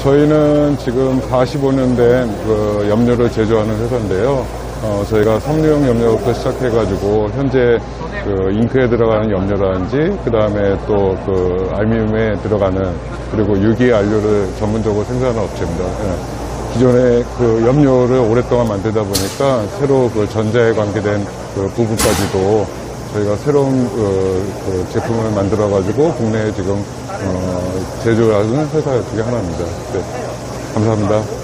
저희는 지금 45년 된 그 염료를 제조하는 회사인데요. 저희가 석유용 염료부터 시작해가지고 현재 그 잉크에 들어가는 염료라든지 그 다음에 또 그 알루미늄에 들어가는 그리고 유기안료를 전문적으로 생산하는 업체입니다. 기존의 그 염료를 오랫동안 만들다 보니까 새로 그 전자에 관계된 그 부분까지도 저희가 새로운 그 제품을 만들어가지고 국내에 지금 제조하는 회사 중에 하나입니다. 네, 감사합니다.